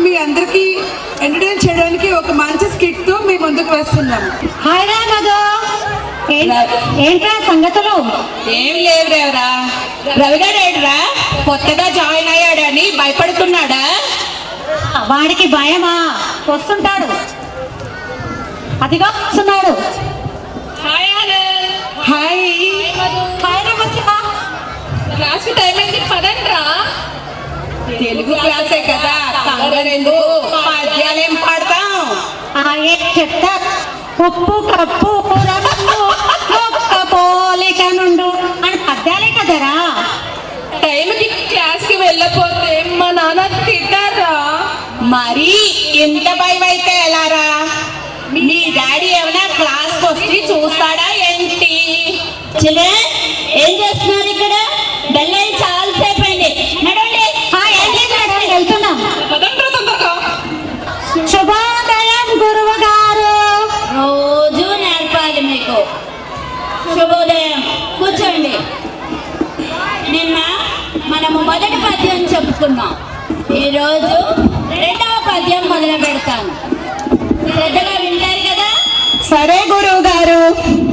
మీ అందరికీ ఎంటర్టైన్ చేయడానికి ఒక మంచి స్కిట్ తో మీ ముందుకు వస్తున్నాం. హాయ్ రా మధు, ఏంట్రా సంగతులు? ఏం లేవురా. రవిగాడేడ్రా కొత్తగా జాయిన్ అయ్యాడని భయపడుతున్నాడా? వాడికి భయమా? వస్తుంటాడు, అదిగా వస్తున్నాడు. హాయ్ హాయ్ హాయ్ రా మచ్చిగా, క్లాస్ టైం అయింది పదండ్రా. తెలుగు క్లాసే కదా, కంగారెందుకు, పద్యాలేం పాడతాం. ఏం చెప్తా? ఉప్పు కప్పు రంగు ఒక్క పోలిక నుండు అని పద్యాలే కదరా. టైంకి క్లాస్ కి వెళ్ళకపోతే మా నాన్న తిట్టారా? మరి ఎంత భయం అయితే ఎలారా? మీ డాడీ ఏమైనా క్లాస్ కి వచ్చి చూస్తాడా ఏంటి? చిలే ఏం చేస్తున్నారు ఇక్కడ? బెల్ అయి చాలా సేపు అయింది, నడవండి. వెళ్తున్నాం. శుభోదయం గురువు గారు. రోజు నేర్పాలి మీకు. శుభోదయం, కూర్చోండి. నిన్న మనము మొదటి పద్యం చెప్పుకున్నాం. ఈరోజు రెండవ పద్యం మొదలు పెడతాను. శ్రద్ధగా వింటారు కదా? సరే గురువు గారు.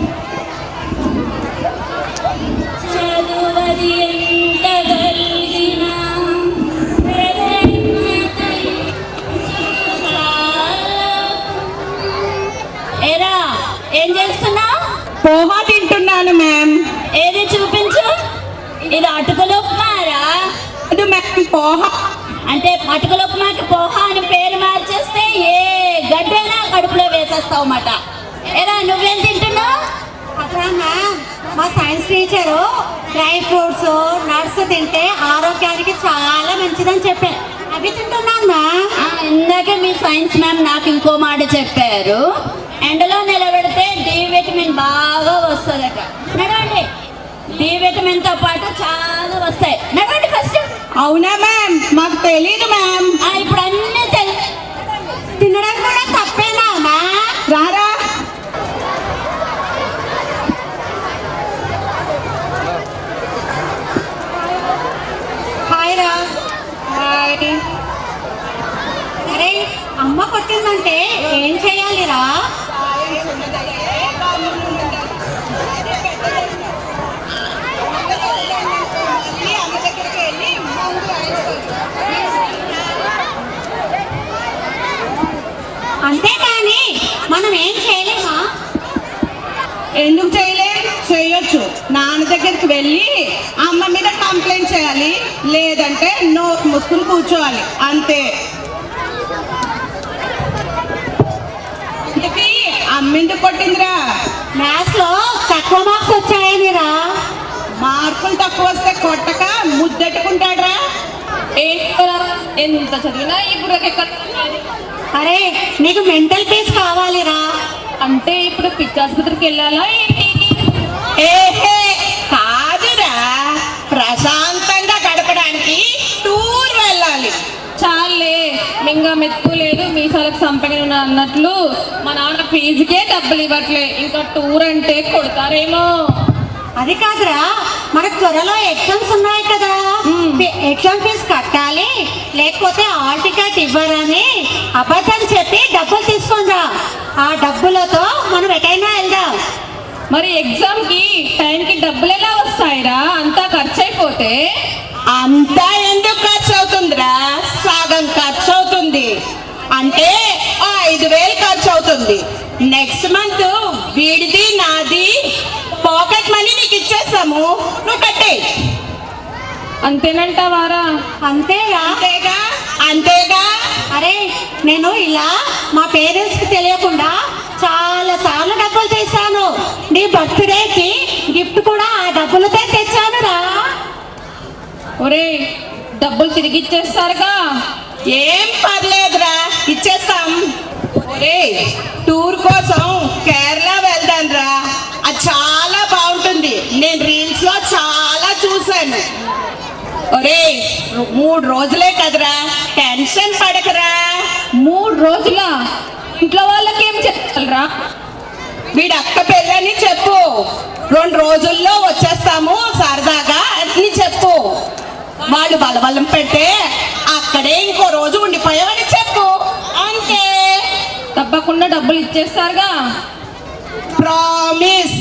చదువది ఎంత కలిగినా ఏరా, ఏం చేస్తున్నావు? పోహా తింటున్నాను మ్యామ్. ఏది చూపించు. ఇది అటుకుల ఉప్మారా? అది మ్యామ్ పోహా. అంటే అటుకుల ఉప్మాకి పోహా అని పేరు మార్చేస్తే ఏ గడ్డైనా కడుపులో వేసేస్తావు మాట. ఏరా, నువ్వేం తింటున్నావు? మా science teacher dry fruits nuts తింటే ఆరోగ్యానికి చాలా మంచిదని చెప్పారు, అవి తింటున్నా. ఇందాకే మీ సైన్స్ మ్యామ్ నాకు ఇంకో మాట చెప్పారు. ఎండలో నిలబెడితే డి విటమిన్ బాగా వస్తుందట. నడవండి. డి విటమిన్ తో పాటు చాలా వస్తాయి. నడవండి ఫస్ట్. అవునా మ్యామ్? మాకు తెలీదు మ్యామ్. ఇప్పుడు అన్నీ తినడం కూడా తప్పేనా? రారా. హాయ్ రా. అరే, అమ్మ కొట్టిందంటే ఏం చెయ్యాలిరా? అంతేకాని మనం ఏం చేయలేమా? ఎందుకు చేయలేం? చేయొచ్చు. నాన్న దగ్గరికి వెళ్ళి అమ్మ మీద కంప్లైంట్ చేయాలి, లేదంటే నోట్ మూసుకుని కూర్చోవాలి, అంతే. ఇంతకీ అమ్మ ఎందుకు కొట్టిందిరా? మ్యాథ్స్ లో తక్కువ మార్క్స్ వచ్చాయనిరా. మార్కులు తక్కువ వస్తే కొట్టక ముద్దెట్టుకుంటాడ్రా. ఎంత చదివినా ఇప్పుడు అరే, నీకు మెంటల్ పీస్ కావాలిరా. అంటే ఇప్పుడు పిచ్చాసుపత్రికి వెళ్ళాలా ఏంటి? ఏహే కాదురా, ప్రశాంతంగా గడపడానికి టూర్ వెళ్ళాలి. చాలే, మింగా మెతుకు లేదు మీసాలకు సంపంగిన అన్నట్లు మా నాన్న ఫీజుకే డబ్బులు ఇవ్వట్లే, ఇంకా టూర్ అంటే కొడతారేమో. అది కాదురా, మనకు త్వరలో ఎగ్జామ్స్ ఉన్నాయి కదా, ఎగ్జామ్ ఫీజు కట్టాలి, లేకపోతే హాల్ టికెట్ ఇవ్వరని అబద్ధం చెప్పి డబ్బులు తీసుకుందా. ఆ డబ్బులతో మనం ఎటైనా వెళ్దాం. మరి ఎగ్జామ్ కి టైంకి డబ్బులు ఎలా వస్తాయిరా? అంతా ఖర్చు అయిపోతే. అంతా ఎందుకు ఖర్చు అవుతుందిరా? సగం ఖర్చు అవుతుంది. అంటే 5,000 ఖర్చు అవుతుంది. నెక్స్ట్ మంత్ వీడిది నాది పాకెట్ మనీ నీకు ఇచ్చేస్తాము, నువ్వు కట్టే. అంతేనంటావారా? అంతేగా? అంతేగా అంతేగా. అరే, నేను ఇలా మా పేరెంట్స్ కి తెలియకుండా చాలా సార్లు డబ్బులు తెచ్చాను. నీ బర్త్డేకి గిఫ్ట్ కూడా ఆ డబ్బులతో తెచ్చానురా. ఒరే, డబ్బులు తిరిగి ఇచ్చేస్తారుగా? ఏం పర్లేదురా, ఇచ్చేస్తాం. ఒరే, టూర్ కోసం కేరళ వెళ్దాం రా, అది చాలా బాగుంటుంది. నేను రీల్స్ లో చాలా చూసాను. ఒరే, 3 రోజులే కదరా, టెన్షన్ పడకరా. 3 రోజులా? ఇంట్లో వాళ్ళకి ఏం చెప్పాలరా? వీడి అక్క పెళ్ళని చెప్పు, 2 రోజుల్లో వచ్చేస్తాము సరదాగా అని చెప్పు. వాళ్ళు బలబలం పెడితే అక్కడే ఇంకో రోజు ఉండిపోయామని చెప్పు. డబ్బులు ఇచ్చేస్తారుగా. ప్రామిస్.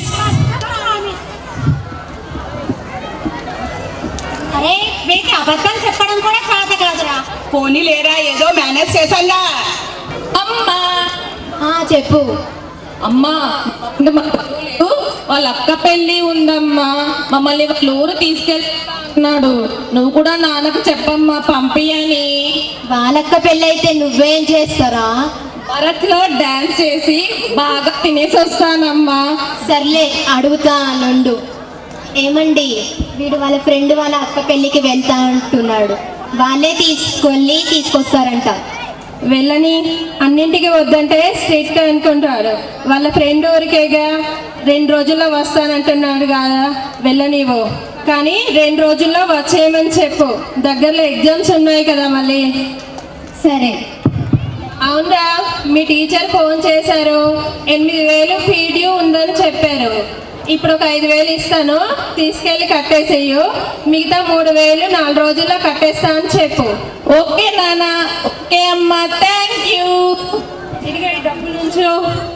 అరే వీటి అబద్ధం చెప్పడం కూడా చేత కాదురా. పోనీ లేరా, ఏదో మేనేజ్ చేశాంగా. అమ్మా చెప్పు. అమ్మా వాళ్ళ అక్క పెళ్ళి ఉందమ్మా, మమ్మల్ని వాళ్ళ ఊరు తీసుకెళ్తున్నాడు. నువ్వు కూడా నాన్నకు చెప్పమ్మా పంపియని. వాళ్ళక్క పెళ్ళైతే నువ్వేం చేస్తారా? భరత్ లో డాన్స్ చేసి బాగా తినేసి వస్తానమ్మా. సర్లే అడుగుతా నుండు. ఏమండి, వీడు వాళ్ళ ఫ్రెండ్ వాళ్ళ అక్క పెళ్ళికి వెళ్తా అంటున్నాడు. వాళ్ళే తీసుకొస్తారంట. వెళ్ళని, అన్నింటికి వద్దంటే స్ట్రిక్ట్ అనుకుంటాడు. వాళ్ళ ఫ్రెండ్ ఊరికేగా 2 రోజుల్లో వస్తానంటున్నాడు కదా, వెళ్ళనివ్వు. కానీ 2 రోజుల్లో వచ్చేయమని చెప్పు, దగ్గరలో ఎగ్జామ్స్ ఉన్నాయి కదా మళ్ళీ. సరే. అవునరా, మీ టీచర్ ఫోన్ చేశారు, 8,000 ఫీడ్ ఉందని చెప్పారు. ఇప్పుడు ఒక 5,000 ఇస్తాను, తీసుకెళ్ళి కట్టేసేయు. మిగతా 3,000 4 రోజుల్లో కట్టేస్తా అని చెప్పు. ఓకే నాన్న. ఓకే అమ్మా, థ్యాంక్ యూ. ఇదిగో ఈ డబ్బులు నుంచు.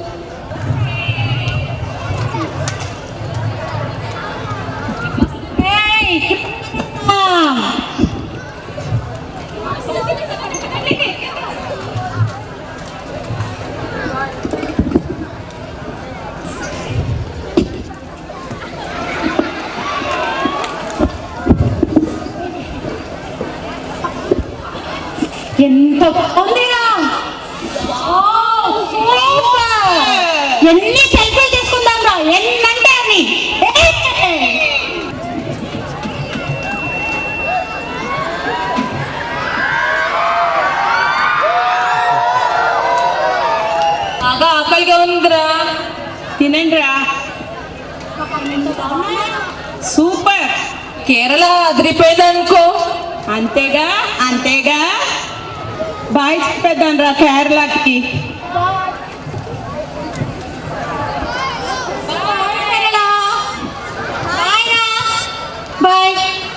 ఎంత బాగుందిరా. ఎన్ని సెల్ఫీలు తీసుకుందాం రా, ఎన్నంటే అని. బాగా ఆకలిగా ఉందిరా, తినండి రా. సూపర్. కేరళ అదిరిపోయిందనుకో. అంతేగా అంతేగా. బాయ్ చెప్పేద్దాం రా కేరళకి. బాయ్.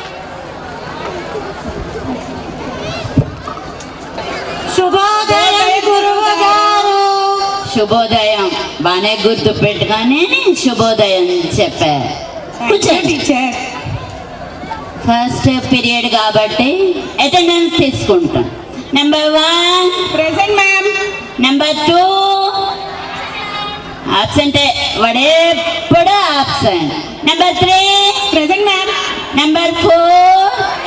శుభోదయం గురువు గారు. శుభోదయం బానే గుర్తు పెట్టుకొని శుభోదయం చెప్పా. టీచర్. ఫస్ట్ పీరియడ్ కాబట్టి అటెండెన్స్ తీసుకుంటాం. Number 1 present ma'am. నెంబర్ 2 ఆబ్సెంటే, వాడెప్పుడు absent. Number 3 present ma'am. Number 4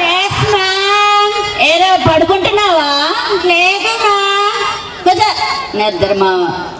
ఏదో పడుకుంటున్నావా? లేదు మా. కొంచెం నిద్ర మావ.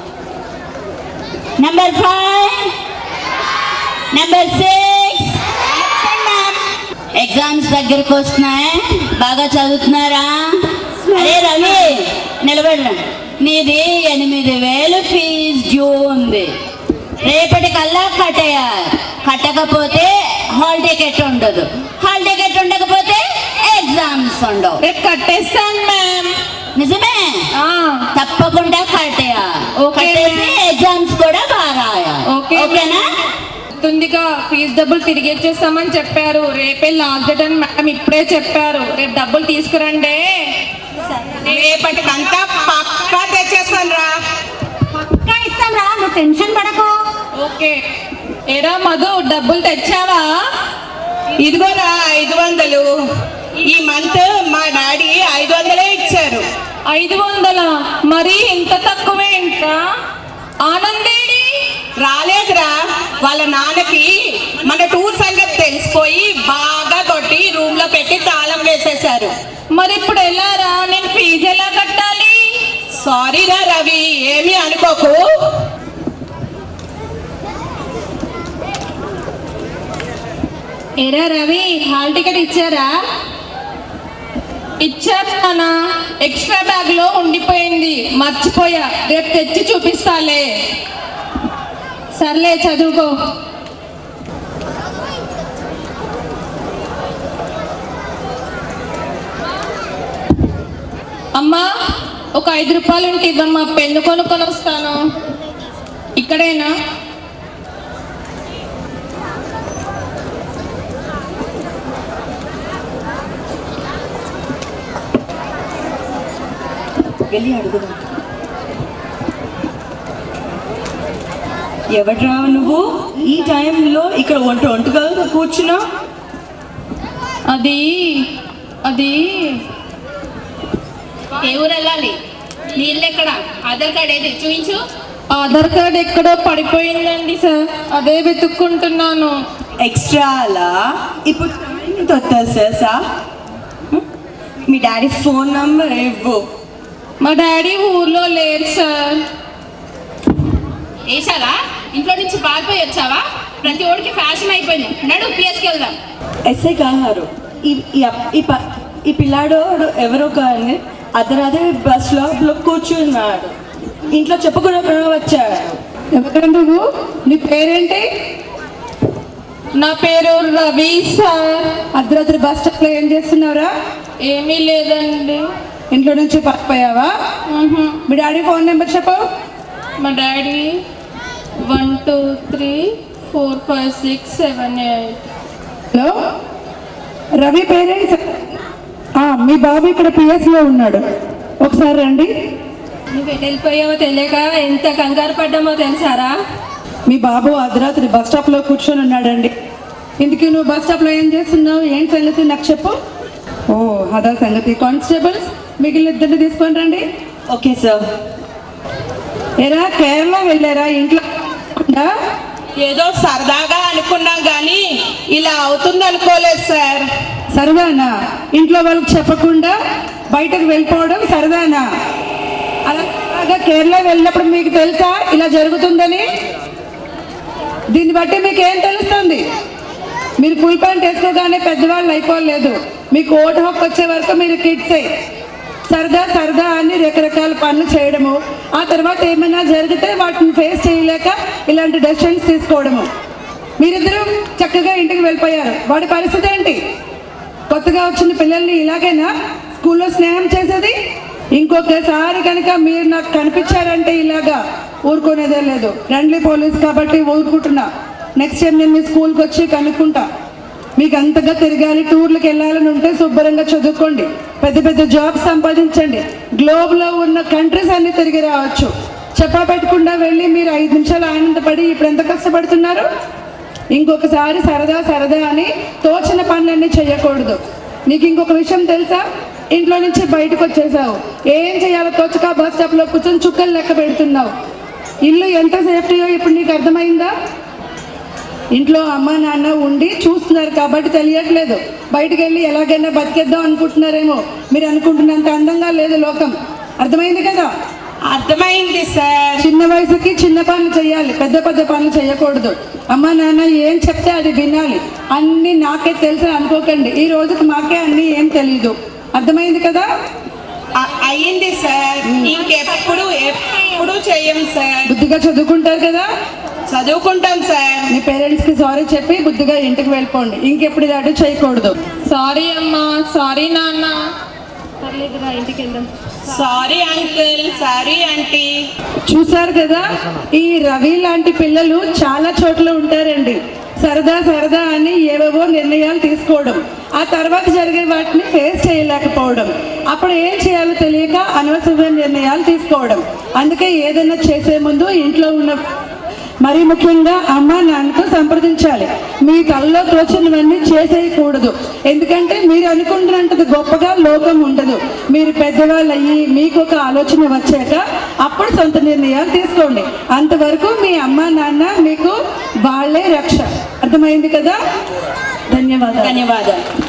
నెంబర్ 5 నెంబర్ 6 ఎగ్జామ్స్ దగ్గరకు వస్తున్నాయి, బాగా చదువుతున్నారా? అరే రవి నిలబడరా. నీది 8,000 ఫీజు డ్యూ ఉంది. రేపటికల్లా కట్టేయాలి. కట్టకపోతే హాల్ టికెట్ ఉండదు. హాల్ టికెట్ ఉండకపోతే ఎగ్జామ్స్ ఉండవు. రేపు కట్టేస్తాను మ్యామ్. నిజమే, తప్పకుండా కట్టేయాలి. ఓకే. కట్టేసి ఎగ్జామ్స్ కూడా బాగా రాయాలి. ఓకేనా? తుందిగా ఫీజు డబ్బులు తిరిగి ఇచ్చేస్తామని చెప్పారు. రేపే లాస్ట్ డేట్ అని మేడం ఇప్పుడే చెప్పారు. రేపు డబ్బులు తీసుకురండి. రేపటికంతా పక్కా తెచ్చేస్తాను రా. పక్కా ఇస్తాం రా, నువ్వు టెన్షన్ పడకు. ఓకే. ఏరా మధు, డబ్బులు తెచ్చావా? ఇదిగోరా 500. ఈ మంత్ మా డాడీ 500 ఇచ్చారు. 500? మరి ఇంత తక్కువే ఇంకా? ఆనందేడి రాలేదురా. వాళ్ళ నాన్నకి మన టూర్ సంగతి తెలిసిపోయి బాగా కొట్టి రూమ్ లో పెట్టి తాళం వేసేశారు. మరి ఇప్పుడు ఎలా రా? నేను ఫీజు ఎలా కట్టాలి? సారీరా రవి, ఏమీ అనుకోకు. ఏరా రవి, హాల్ టికెట్ ఇచ్చారా? ఇచ్చారు నాన్న, ఎక్స్ట్రా బ్యాగ్ లో ఉండిపోయింది, మర్చిపోయా. రేపు తెచ్చి చూపిస్తాలే. సర్లే, చదువుకో. అమ్మా, ఒక 5 రూపాయలు ఉంటే ఇవ్వమ్మా, పెన్ను కొనుక్కొని వస్తాను. ఇక్కడేనా? వెళ్ళి అడుగుదాం. ఎవడ్రా నువ్వు ఈ టైంలో ఇక్కడ ఒంటరిగా కూర్చున్నా? అది ఏ ఊరు వెళ్ళాలి? నీళ్ళు ఎక్కడ? ఆధార్ కార్డ్ ఏది చూపించు. ఆధార్ కార్డ్ ఎక్కడో పడిపోయిందండి సార్, అదే వెతుక్కుంటున్నాను. ఎక్స్ట్రా అలా ఇప్పుడు తెలుసా? మీ డాడీ ఫోన్ నంబర్ ఇవ్వు. మా డాడీ ఊర్లో లేరు సార్. ఏసావా? ఇంట్లో నుంచి పారిపోయి వచ్చావా? ప్రతి ఓడికి ఫ్యాషన్ అయిపోయింది. నడు పిఎస్కి వెళ్దాం. ఎస్ఐ గారు, ఈ పిల్లాడు ఎవరో కానీ అర్ధరాత్రి బస్ లో కూర్చున్నాడు. ఇంట్లో చెప్పుకునే వచ్చాడు. ఎవరు నువ్వు? నీ పేరేంటి? నా పేరు రవి సార్. అర్ధరాత్రి బస్ స్టాప్ లో ఏం చేస్తున్నావురా? ఏమీ లేదండి. ఇంట్లో నుంచి పారిపోయావా? మీ డాడీ ఫోన్ నెంబర్ చెప్పు. మా డాడీ 1 2 3 4 5 6 7 8. Hello, Ravi parents? మీ బాబు ఇక్కడ పిఎస్లో ఉన్నాడు, ఒకసారి రండి. నువ్వు ఎటు వెళ్ళిపోయావో తెలియక ఎంత కంగారు పడ్డామో తెలుసారా? మీ బాబు అర్ధరాత్రి బస్ స్టాప్లో కూర్చొని ఉన్నాడండి. ఇందుకు నువ్వు బస్ స్టాప్లో ఏం చేస్తున్నావు? ఏం సంగతి నాకు చెప్పు. ఓ, అదా సంగతి. కానిస్టేబుల్స్, మిగిలిన ఇద్దరిని తీసుకొని రండి. Okay sir. ఏరా, కేరళ వెళ్ళారా? ఇంట్లో ఏదో సరదాగా అనుకున్నాం కానీ ఇలా అవుతుంది అనుకోలేదు సార్. సరదానా? ఇంట్లో వాళ్ళకి చెప్పకుండా బయటకు వెళ్ళిపోవడం సరదానా? అలాగా కేరళ వెళ్ళినప్పుడు మీకు తెలుసా ఇలా జరుగుతుందని? దీన్ని బట్టి మీకు ఏం తెలుస్తుంది? మీరు ఫుల్ ప్యాంట్ వేసుకోగానే పెద్దవాళ్ళు అయిపోలేదు. మీకు ఓటు హక్కు వచ్చే వరకు మీరు కిడ్సే. సరదా అని రకరకాల పనులు చేయడము, ఆ తర్వాత ఏమైనా జరిగితే వాటిని ఫేస్ చేయలేక ఇలాంటి డెసిషన్స్ తీసుకోవడము. మీరిద్దరూ చక్కగా ఇంటికి వెళ్ళిపోయారు. వాడి పరిస్థితి ఏంటి? కొత్తగా వచ్చిన పిల్లల్ని ఇలాగైనా స్కూల్లో స్నేహం చేసేది? ఇంకొకసారి కనుక మీరు నాకు కనిపించారంటే ఇలాగా ఊరుకునేదే లేదు. ఫ్రెండ్లీ పోలీస్ కాబట్టి ఊరుకుంటున్నా. నెక్స్ట్ టైం నేను మీ స్కూల్కి వచ్చి కనుక్కుంటా. మీకు అంతగా తిరగాలి, టూర్లకు వెళ్ళాలని ఉంటే శుభ్రంగా చదువుకోండి, పెద్ద పెద్ద జాబ్స్ సంపాదించండి, గ్లోబ్లో ఉన్న కంట్రీస్ అన్ని తిరిగి రావచ్చు. చెప్పా పెట్టకుండా వెళ్ళి మీరు 5 నిమిషాలు ఆనందపడి ఇప్పుడు ఎంత కష్టపడుతున్నారు? ఇంకొకసారి సరదా అని తోచిన పనులన్నీ చేయకూడదు. నీకు ఇంకొక విషయం తెలుసా? ఇంట్లో నుంచి బయటకు వచ్చేసావు, ఏం చేయాలో తోచక బస్ స్టాప్లో కూర్చొని చుక్కలు లెక్క పెడుతున్నావు. ఇల్లు ఎంత సేఫ్టీయో ఇప్పుడు నీకు అర్థమైందా? ఇంట్లో అమ్మ నాన్న ఉండి చూస్తున్నారు కాబట్టి తెలియట్లేదు. బయటకు వెళ్ళి ఎలాగైనా బతికేద్దాం అనుకుంటున్నారేమో. మీరు అనుకుంటున్నంత అందంగా లేదు లోకం. అర్థమైంది కదా? అర్థమైంది సార్. చిన్న వయసుకి చిన్న పనులు చేయాలి, పెద్ద పనులు చేయకూడదు. అమ్మ నాన్న ఏం చెప్తే అది వినాలి. అన్నీ నాకే తెలుసు అనుకోకండి. ఈ రోజుకి మాకే అన్నీ ఏం తెలీదు. అర్థమైంది కదా? అయ్యింది సార్. ఇంకెప్పుడు చెయ్యం సార్. బుద్ధిగా చదువుకుంటారు కదా? చదువుకుంటాం సార్. మీ పేరెంట్స్కి సారీ చెప్పి బుద్ధిగా ఇంటికి వెళ్ళిపోండి. ఇంకెప్పుడు ఇలాంటి చేయకూడదు. సారీ అమ్మా, సారీ నాన్న. పర్లేదురా, ఇంటికి వెళ్దాం. Sorry uncle, sorry aunty. చూసారు కదా, ఈ రవి లాంటి పిల్లలు చాలా చోట్ల ఉంటారండి. సరదా అని ఏవేవో నిర్ణయాలు తీసుకోవడం, ఆ తర్వాత జరిగే వాటిని ఫేస్ చేయలేకపోవడం, అప్పుడు ఏం చేయాలో తెలియక అనవసరమైన నిర్ణయాలు తీసుకోవడం. అందుకే ఏదైనా చేసే ముందు ఇంట్లో ఉన్న మరీ ముఖ్యంగా అమ్మ నాన్నతో సంప్రదించాలి. మీ తలలో తోచినవన్నీ చేసేయకూడదు. ఎందుకంటే మీరు అనుకుంటున్నంతది గొప్పగా లోకం ఉండదు. మీరు పెద్దవాళ్ళు అయ్యి మీకు ఒక ఆలోచన వచ్చాక అప్పుడు సొంత నిర్ణయాలు తీసుకోండి. అంతవరకు మీ అమ్మ నాన్న మీకు వాళ్ళే రక్ష. అర్థమైంది కదా? ధన్యవాదాలు.